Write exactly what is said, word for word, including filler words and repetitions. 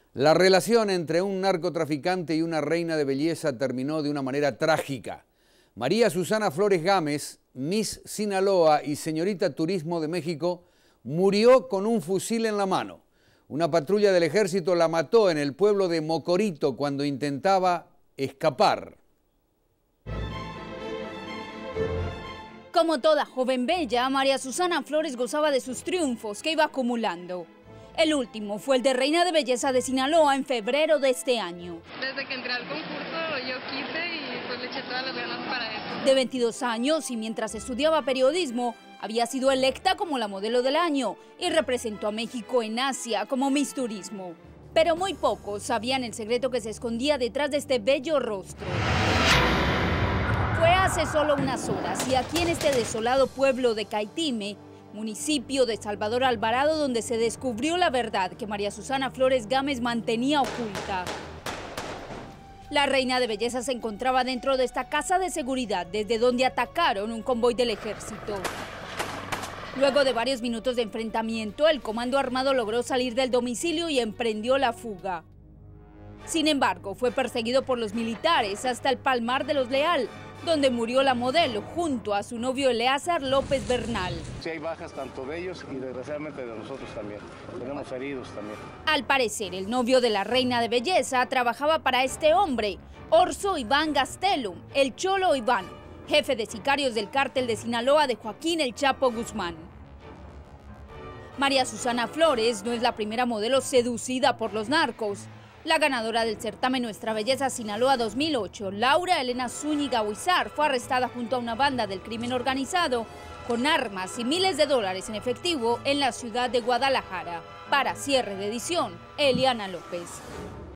La relación entre un narcotraficante y una reina de belleza terminó de una manera trágica. María Susana Flores Gámez, Miss Sinaloa y señorita Turismo de México, murió con un fusil en la mano. Una patrulla del ejército la mató en el pueblo de Mocorito cuando intentaba escapar. Como toda joven bella, María Susana Flores gozaba de sus triunfos que iba acumulando. El último fue el de Reina de Belleza de Sinaloa en febrero de este año. Desde que entré al concurso yo quise y pues le eché todas las ganas para eso. De veintidós años y mientras estudiaba periodismo, había sido electa como la modelo del año y representó a México en Asia como Miss Turismo. Pero muy pocos sabían el secreto que se escondía detrás de este bello rostro. Fue hace solo unas horas y aquí en este desolado pueblo de Caitime, municipio de Salvador Alvarado, donde se descubrió la verdad que María Susana Flores Gámez mantenía oculta. La reina de belleza se encontraba dentro de esta casa de seguridad desde donde atacaron un convoy del ejército. Luego de varios minutos de enfrentamiento, el comando armado logró salir del domicilio y emprendió la fuga. Sin embargo, fue perseguido por los militares hasta el Palmar de los Leal, donde murió la modelo junto a su novio Eleazar López Bernal. Sí hay bajas tanto de ellos y desgraciadamente de nosotros también. Tenemos heridos también. Al parecer, el novio de la reina de belleza trabajaba para este hombre, Orso Iván Gastelum, el Cholo Iván, jefe de sicarios del cártel de Sinaloa de Joaquín El Chapo Guzmán. María Susana Flores no es la primera modelo seducida por los narcos. La ganadora del certamen Nuestra Belleza Sinaloa dos mil ocho, Laura Elena Zúñiga Huizar, fue arrestada junto a una banda del crimen organizado con armas y miles de dólares en efectivo en la ciudad de Guadalajara. Para cierre de edición, Eliana López.